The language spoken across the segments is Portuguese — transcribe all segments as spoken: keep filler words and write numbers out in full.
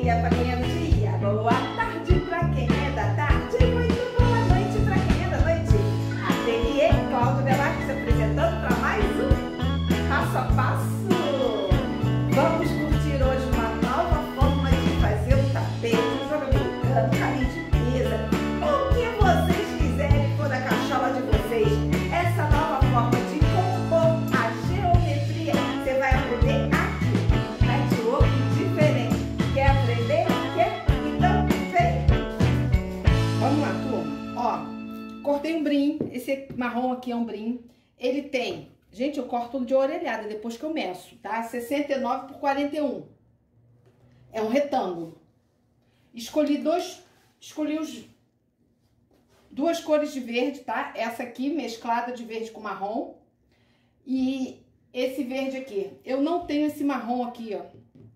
dia pra quem é do dia, boa tarde pra quem é da tarde, muito boa noite pra quem é da noite. Ateliê Cláudia Delarque se apresentando para mais um Passo a Passo. Vamos curtir hoje uma nova forma de fazer um tapete, um jogo americano, caminho de mesa, o que vocês quiserem for da cachola de vocês. Essa nova forma de compor a geometria você vai aprender aqui. Network diferente. Quer aprender? Quer? Então vem! Vamos lá, turma. Ó, cortei um brim. Esse marrom aqui é um brim. Ele tem... Gente, eu corto de orelhada depois que eu meço, tá? sessenta e nove por quarenta e um. É um retângulo. Escolhi dois... Escolhi os... Duas cores de verde, tá? Essa aqui mesclada de verde com marrom. E esse verde aqui. Eu não tenho esse marrom aqui, ó.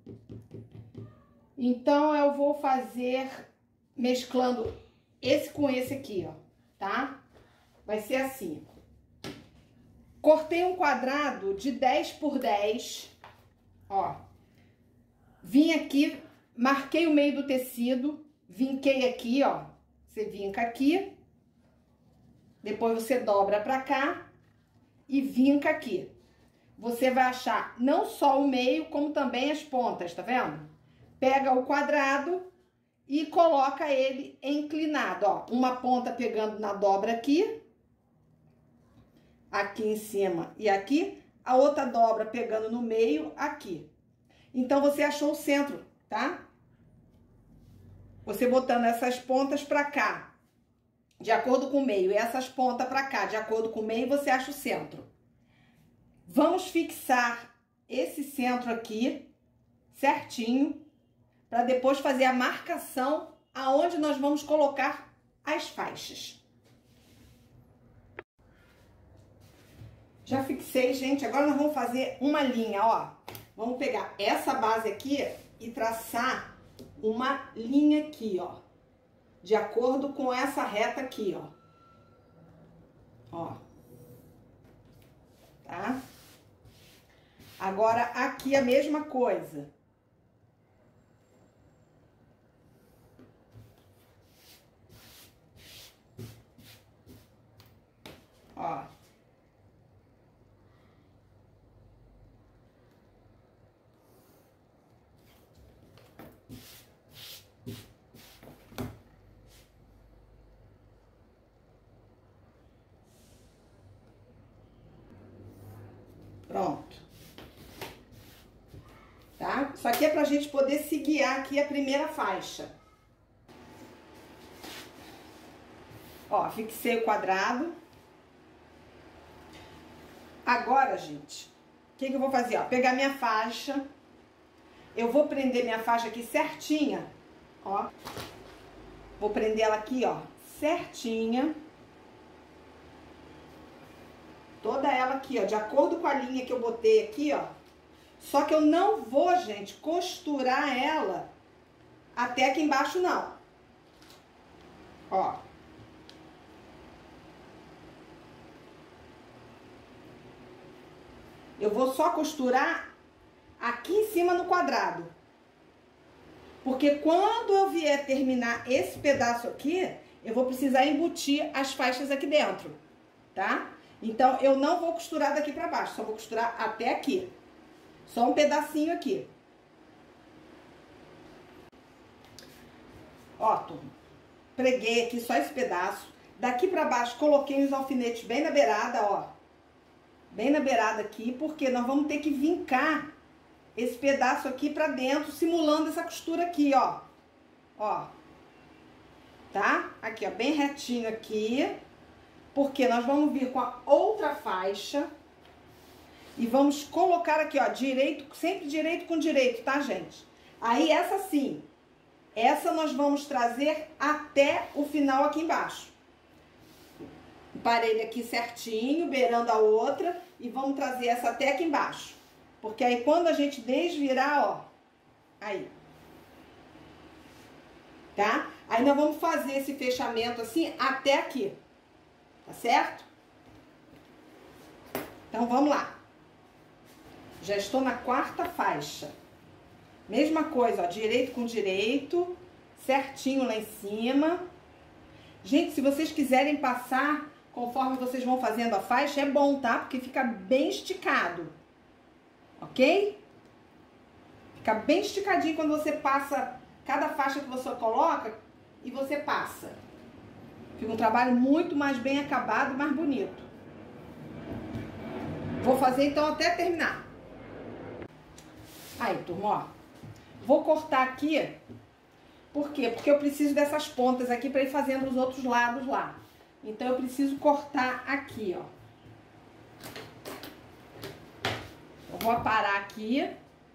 Então, eu vou fazer mesclando esse com esse aqui, ó. Tá? Vai ser assim. Cortei um quadrado de dez por dez, ó. Vim aqui, marquei o meio do tecido, vinquei aqui, ó. Você vinca aqui, depois você dobra pra cá e vinca aqui. Você vai achar não só o meio, como também as pontas, tá vendo? Pega o quadrado e coloca ele inclinado, ó. Uma ponta pegando na dobra aqui, aqui em cima e aqui, a outra dobra pegando no meio aqui. Então, você achou o centro, tá? Você botando essas pontas pra cá, de acordo com o meio, e essas pontas pra cá, de acordo com o meio, você acha o centro. Vamos fixar esse centro aqui, certinho, para depois fazer a marcação aonde nós vamos colocar as faixas. Já fixei, gente. Agora nós vamos fazer uma linha, ó. Vamos pegar essa base aqui e traçar uma linha aqui, ó. De acordo com essa reta aqui, ó. Ó. Tá? Agora, aqui a mesma coisa. Ó. Pronto. Tá? Isso aqui é pra gente poder se guiar aqui a primeira faixa. Ó, fixei o quadrado. Agora, gente, o que que eu vou fazer? Ó, pegar minha faixa. Eu vou prender minha faixa aqui certinha, ó. Vou prender ela aqui, ó, certinha. Toda ela aqui, ó, de acordo com a linha que eu botei aqui, ó. Só que eu não vou, gente, costurar ela até aqui embaixo, não. Ó. Eu vou só costurar aqui em cima no quadrado. Porque quando eu vier terminar esse pedaço aqui, eu vou precisar embutir as faixas aqui dentro, tá? Então, eu não vou costurar daqui pra baixo, só vou costurar até aqui. Só um pedacinho aqui. Ó, turma, preguei aqui só esse pedaço. Daqui pra baixo, coloquei os alfinetes bem na beirada, ó. Bem na beirada aqui, porque nós vamos ter que vincar esse pedaço aqui pra dentro, simulando essa costura aqui, ó. Ó. Tá? Aqui, ó, bem retinho aqui. Porque nós vamos vir com a outra faixa e vamos colocar aqui, ó, direito, sempre direito com direito, tá, gente? Aí, essa sim, essa nós vamos trazer até o final aqui embaixo. Parelha aqui certinho, beirando a outra, e vamos trazer essa até aqui embaixo. Porque aí, quando a gente desvirar, ó, aí. Tá? Aí, nós vamos fazer esse fechamento assim até aqui. Tá certo? Então, vamos lá. Já estou na quarta faixa. Mesma coisa, ó, direito com direito, certinho lá em cima. Gente, se vocês quiserem passar conforme vocês vão fazendo a faixa, é bom, tá? Porque fica bem esticado, ok? Fica bem esticadinho quando você passa cada faixa que você coloca e você passa. Fica um trabalho muito mais bem acabado e mais bonito. Vou fazer então até terminar. Aí, turma, ó. Vou cortar aqui. Por quê? Porque eu preciso dessas pontas aqui para ir fazendo os outros lados lá. Então, eu preciso cortar aqui, ó. Eu vou aparar aqui.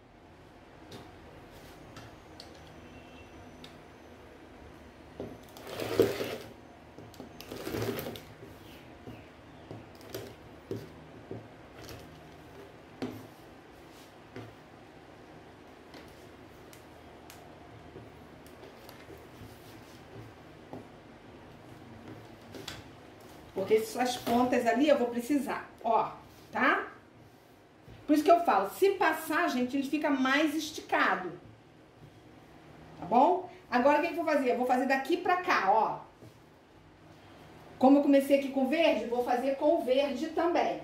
Porque essas pontas ali eu vou precisar, ó, tá? Por isso que eu falo, se passar, gente, ele fica mais esticado. Tá bom? Agora o que eu vou fazer? Eu vou fazer daqui pra cá, ó. Como eu comecei aqui com verde, vou fazer com verde também.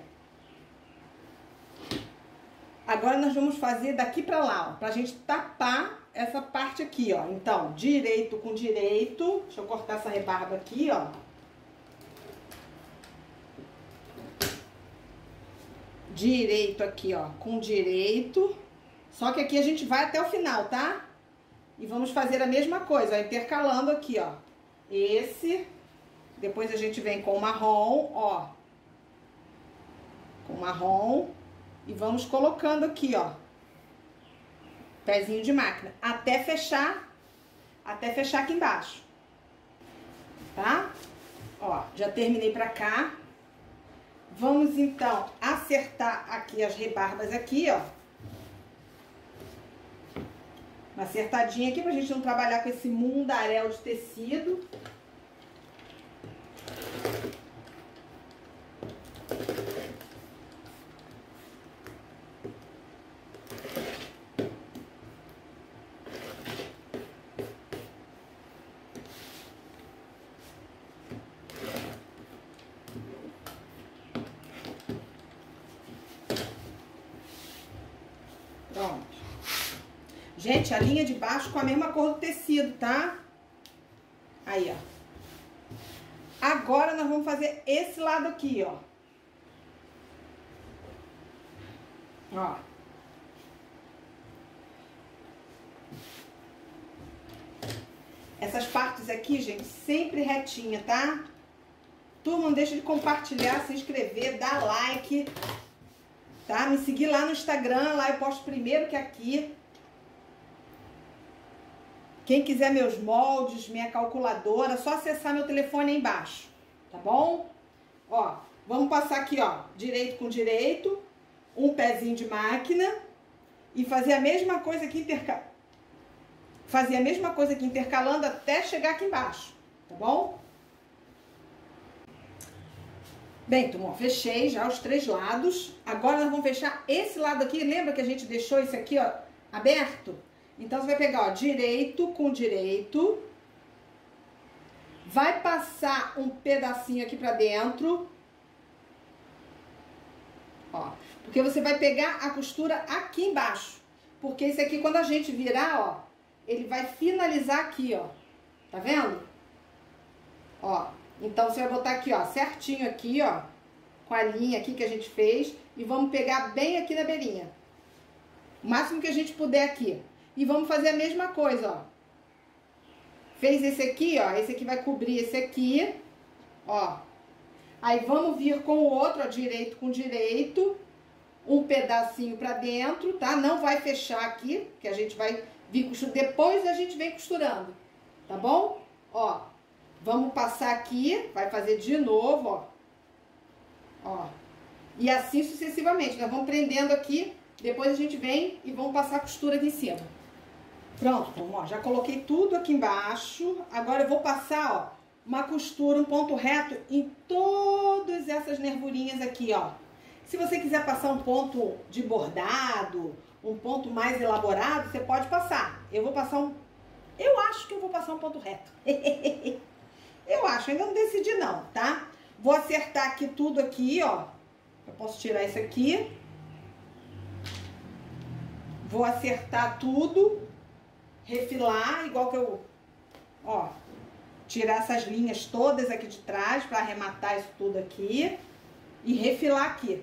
Agora nós vamos fazer daqui pra lá, ó, pra gente tapar essa parte aqui, ó. Então, direito com direito. Deixa eu cortar essa rebarba aqui, ó. Direito aqui, ó, com direito. Só que aqui a gente vai até o final, tá? E vamos fazer a mesma coisa, ó, intercalando aqui, ó. Esse. Depois a gente vem com o marrom, ó. Com o marrom. E vamos colocando aqui, ó. Pezinho de máquina. Até fechar. Até fechar aqui embaixo. Tá? Ó, já terminei pra cá. Vamos, então, acertar aqui as rebarbas aqui, ó. Uma acertadinha aqui pra gente não trabalhar com esse mundaréu de tecido. Pronto. Gente, a linha de baixo com a mesma cor do tecido, tá? Aí, ó. Agora nós vamos fazer esse lado aqui, ó. Ó. Essas partes aqui, gente, sempre retinha, tá? Turma, não deixa de compartilhar, se inscrever, dar like, tá? Me seguir lá no Instagram, lá eu posto primeiro que aqui. Quem quiser meus moldes, minha calculadora, só acessar meu telefone aí embaixo, tá bom? Ó, vamos passar aqui, ó, direito com direito, um pezinho de máquina e fazer a mesma coisa aqui intercalando. Fazer a mesma coisa aqui intercalando até chegar aqui embaixo, tá bom? Bem, turma, fechei já os três lados. Agora nós vamos fechar esse lado aqui. Lembra que a gente deixou esse aqui, ó, aberto? Então, você vai pegar, ó, direito com direito. Vai passar um pedacinho aqui pra dentro. Ó, porque você vai pegar a costura aqui embaixo. Porque esse aqui, quando a gente virar, ó, ele vai finalizar aqui, ó. Tá vendo? Ó, então você vai botar aqui, ó, certinho aqui, ó. Com a linha aqui que a gente fez. E vamos pegar bem aqui na beirinha. O máximo que a gente puder aqui. E vamos fazer a mesma coisa, ó. Fez esse aqui, ó. Esse aqui vai cobrir esse aqui, ó. Aí vamos vir com o outro, ó, direito com direito. Um pedacinho pra dentro, tá? Não vai fechar aqui, que a gente vai vir costurando. Depois a gente vem costurando, tá bom? Ó, vamos passar aqui, vai fazer de novo, ó. Ó. E assim sucessivamente. Nós vamos prendendo aqui, depois a gente vem e vamos passar a costura aqui em cima. Pronto, então, ó, já coloquei tudo aqui embaixo. Agora eu vou passar, ó, uma costura, um ponto reto em todas essas nervurinhas aqui, ó. Se você quiser passar um ponto de bordado um ponto mais elaborado, você pode passar. Eu vou passar um... Eu acho que eu vou passar um ponto reto. Eu acho, ainda não decidi não, tá? Vou acertar aqui tudo aqui, ó. Eu posso tirar isso aqui. Vou acertar tudo. Refilar, igual que eu... Ó. Tirar essas linhas todas aqui de trás pra arrematar isso tudo aqui. E refilar aqui.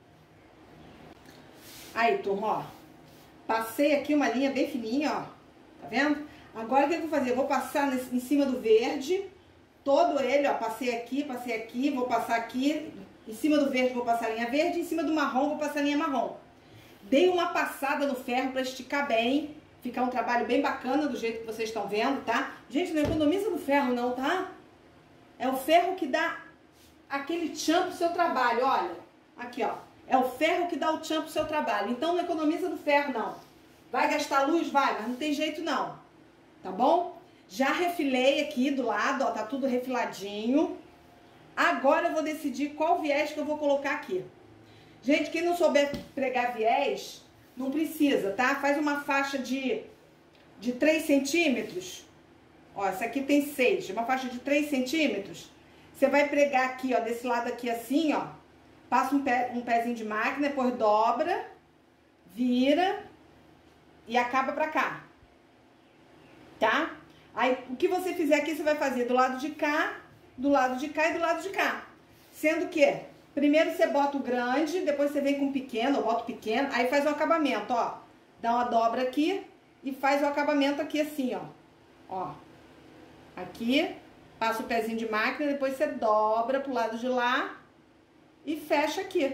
Aí, turma, ó. Passei aqui uma linha bem fininha, ó. Tá vendo? Agora o que eu vou fazer? Eu vou passar nesse, em cima do verde. Todo ele, ó. Passei aqui, passei aqui. Vou passar aqui. Em cima do verde vou passar a linha verde. Em cima do marrom vou passar a linha marrom. Dei uma passada no ferro pra esticar bem. Ficar um trabalho bem bacana do jeito que vocês estão vendo, tá? Gente, não economiza no ferro não, tá? É o ferro que dá aquele tchan pro seu trabalho, olha. Aqui, ó. É o ferro que dá o tchan pro seu trabalho. Então não economiza no ferro, não. Vai gastar luz? Vai, mas não tem jeito, não. Tá bom? Já refilei aqui do lado, ó. Tá tudo refiladinho. Agora eu vou decidir qual viés que eu vou colocar aqui. Gente, quem não souber pregar viés, não precisa, tá? Faz uma faixa de, de três centímetros. Ó, essa aqui tem seis. Uma faixa de três centímetros. Você vai pregar aqui, ó, desse lado aqui assim, ó. Passa um, pé, um pezinho de máquina, depois dobra, vira e acaba pra cá. Tá? Aí, o que você fizer aqui, você vai fazer do lado de cá, do lado de cá e do lado de cá. Sendo que, primeiro você bota o grande, depois você vem com o pequeno, ou bota o pequeno, aí faz o acabamento, ó. Dá uma dobra aqui e faz o acabamento aqui assim, ó. Ó. Aqui, passa o pezinho de máquina, depois você dobra pro lado de lá e fecha aqui.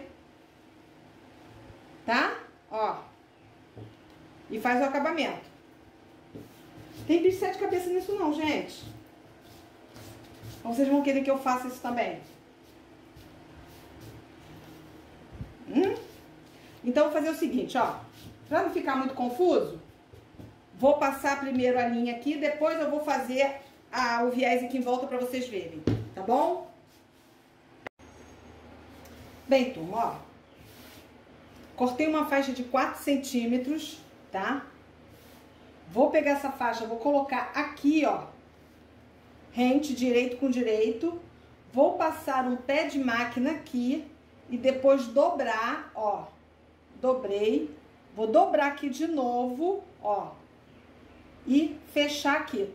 Tá? Ó. E faz o acabamento. Tem bicho de sete cabeças nisso não, gente. Ou vocês vão querer que eu faça isso também? Hum? Então, vou fazer o seguinte, ó. Pra não ficar muito confuso, vou passar primeiro a linha aqui, depois eu vou fazer a, o viés aqui em volta pra vocês verem, tá bom? Bem, turma, ó. Cortei uma faixa de quatro centímetros, tá? Vou pegar essa faixa, vou colocar aqui, ó. Rente, direito com direito. Vou passar um pé de máquina aqui e depois dobrar, ó. Dobrei. Vou dobrar aqui de novo, ó. E fechar aqui.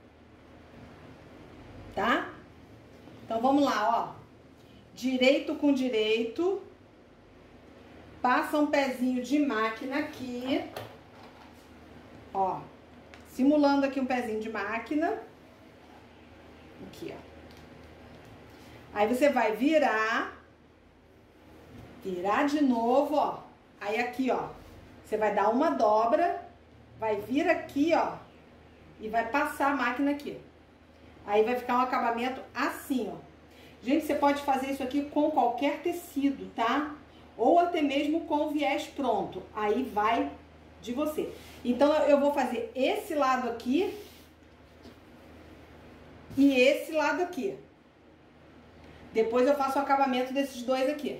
Tá? Então, vamos lá, ó. Direito com direito. Passa um pezinho de máquina aqui. Ó. Simulando aqui um pezinho de máquina. Aqui, ó. Aí você vai virar. Virar de novo, ó. Aí aqui, ó. Você vai dar uma dobra. Vai vir aqui, ó. E vai passar a máquina aqui. Aí vai ficar um acabamento assim, ó. Gente, você pode fazer isso aqui com qualquer tecido, tá? Ou até mesmo com o viés pronto. Aí vai de você. Então, eu vou fazer esse lado aqui e esse lado aqui. Depois eu faço o acabamento desses dois aqui.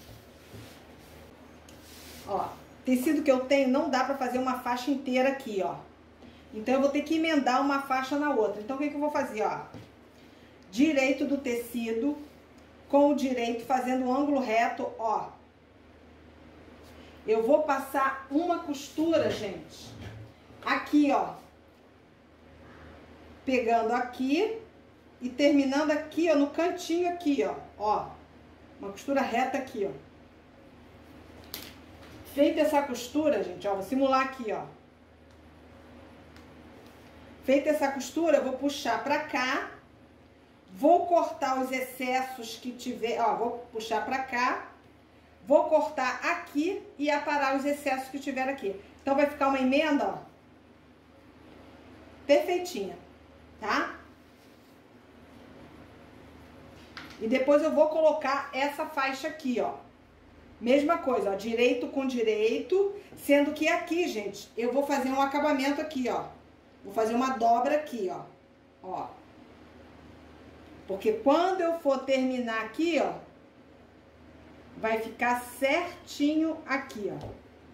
Ó, tecido que eu tenho não dá pra fazer uma faixa inteira aqui, ó. Então, eu vou ter que emendar uma faixa na outra. Então, o que que eu vou fazer, ó? Direito do tecido com o direito fazendo um ângulo reto, ó. Eu vou passar uma costura, gente, aqui, ó. Pegando aqui e terminando aqui, ó, no cantinho aqui, ó. Ó, uma costura reta aqui, ó. Feita essa costura, gente, ó, vou simular aqui, ó. Feita essa costura, eu vou puxar pra cá. Vou cortar os excessos que tiver, ó, vou puxar pra cá. Vou cortar aqui e aparar os excessos que tiver aqui. Então, vai ficar uma emenda, ó. Perfeitinha, tá? E depois eu vou colocar essa faixa aqui, ó. Mesma coisa, ó, direito com direito. Sendo que aqui, gente, eu vou fazer um acabamento aqui, ó. Vou fazer uma dobra aqui, ó. Ó. Porque quando eu for terminar aqui, ó, vai ficar certinho aqui, ó.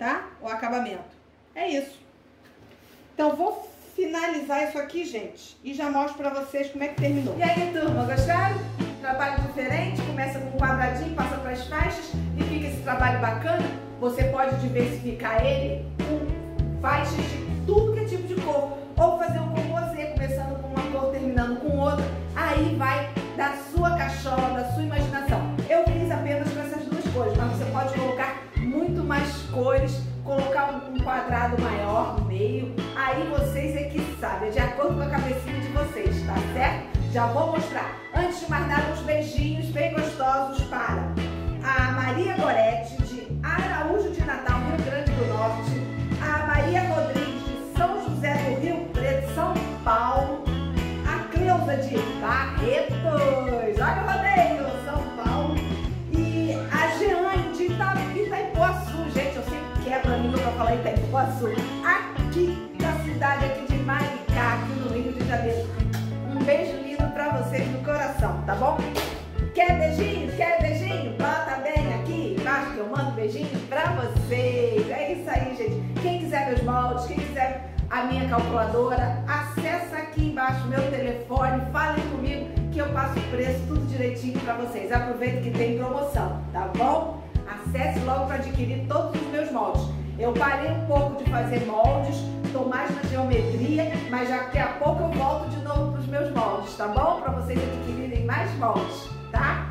tá? O acabamento. É isso. Então, vou finalizar isso aqui, gente, e já mostro pra vocês como é que terminou. E aí, turma, gostaram? Trabalho diferente, começa com um quadradinho, passa para as faixas e fica esse trabalho bacana. Você pode diversificar ele com faixas de tudo que é tipo de cor, ou fazer um composê, começando com uma cor, terminando com outra. Aí vai da sua cachola, da sua imaginação. Eu fiz apenas com essas duas cores, mas você pode colocar muito mais cores, colocar um quadrado maior no meio. Aí vocês é que sabem, de acordo com a cabecinha de vocês, tá certo? Já vou mostrar. Antes de mais nada, uns beijinhos bem gostosos para a Maria Goretti, de Araújo de Natal, Rio Grande do Norte, a Maria Rodrigues, de São José do Rio Preto, São Paulo, a Cleusa de Barretos, olha o rodeio, São Paulo, e a Jeane de Itaipuaçu, gente, eu sempre quebro a língua para falar Itaipuaçu, aqui da cidade aqui de Maricá, aqui no Rio de Janeiro. Um beijo lindo pra vocês no coração, tá bom? Quer beijinho? Quer beijinho? Bota bem aqui embaixo que eu mando beijinho pra vocês. É isso aí, gente. Quem quiser meus moldes, quem quiser a minha calculadora, acessa aqui embaixo meu telefone, falem comigo que eu passo o preço tudo direitinho pra vocês. Aproveita que tem promoção, tá bom? Acesse logo para adquirir todos os meus moldes. Eu parei um pouco de fazer moldes, estou mais na geometria, mas daqui a pouco eu volto de novo para os meus moldes, tá bom? Para vocês adquirirem mais moldes, tá?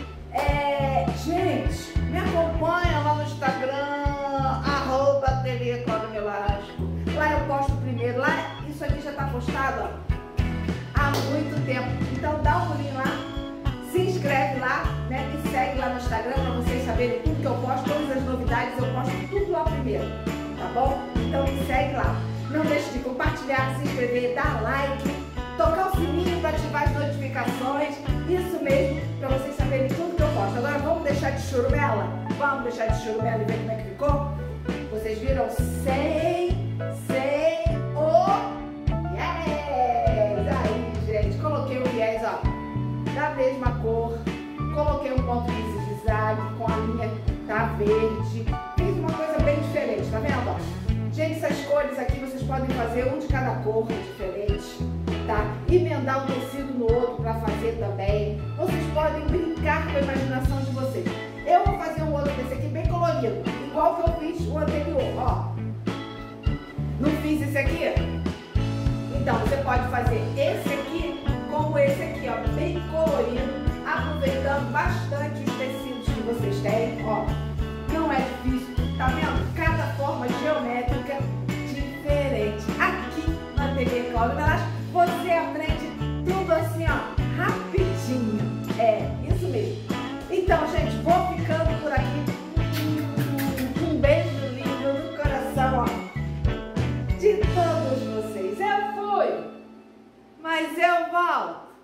É, gente, me acompanha lá no Instagram, arroba Ateliê Cláudia Velasco. Lá eu posto primeiro, lá isso aqui já está postado ó, há muito tempo. Então dá um pulinho lá, se inscreve lá, né? Me segue lá no Instagram para vocês saberem tudo que eu posto, todas as novidades, eu posto tudo lá primeiro, tá bom? Então me segue lá. Não deixe de compartilhar, se inscrever, dar like, tocar o sininho para ativar as notificações, isso mesmo, para vocês saberem tudo que eu posto. Agora vamos deixar de churumela? Vamos deixar de churumela e ver como é que ficou? Vocês viram sem, sem o viés. Aí, gente, coloquei o viés, ó, da mesma cor, coloquei um ponto de zigue-zague com a linha tá verde, fiz uma coisa bem diferente, tá vendo? Ó? Gente, essas cores aqui vocês podem fazer um de cada cor diferente, tá? Emendar um tecido no outro para fazer também. Vocês podem brincar com a imaginação de vocês. Eu vou fazer um outro desse aqui bem colorido, igual que eu fiz o anterior, ó. Não fiz esse aqui? Então, você pode fazer esse aqui como esse aqui, ó, bem colorido, aproveitando bastante os tecidos que vocês têm, ó. Não é difícil, tá vendo? Cada forma geométrica diferente. Aqui na T V Cláudia Velasco, você aprende tudo assim, ó, rapidinho. É, isso mesmo. Então, gente, vou ficando por aqui. Um beijo lindo no coração, ó, de todos vocês. Eu fui, mas eu volto.